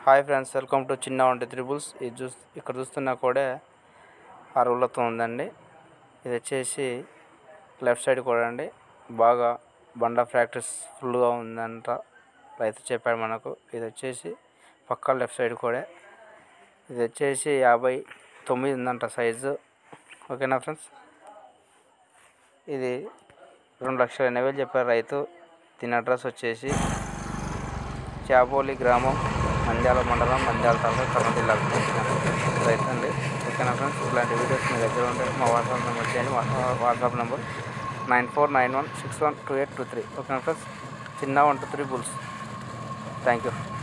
Hi friends, welcome to చిన్న వంటి triples. ఇది ఇక్కడ చూస్తున్నా కూడా అరువులతో ఉందండి. ఇది వచ్చేసి లెఫ్ట్ సైడ్ కూడా అండి, బాగా బండ ప్రాక్టీస్ ఫుల్గా ఉందంట రైతు చెప్పాడు మనకు. ఇది వచ్చేసి పక్క లెఫ్ట్ సైడ్ కూడా ఇది వచ్చేసి 59 ఉందంట సైజు. ఓకేనా ఫ్రెండ్స్, ఇది 2,80,000 చెప్పారు రైతు. దీని అడ్రస్ వచ్చేసి చాపోలి గ్రామం, నంద్యాల మండలం, నంద్యాల తాలూకా, కర్నూలు జిల్లాకు రైతు అండి. ఓకేనా ఫ్రెండ్స్, ఇలాంటి వీడియోస్ మీ దగ్గర ఉంటే మా వాట్సాప్ నెంబర్ చేయండి. WhatsApp number 9491612823. ఓకేనా ఫ్రెండ్స్, చిన్న 123 బుల్స్. Thank you.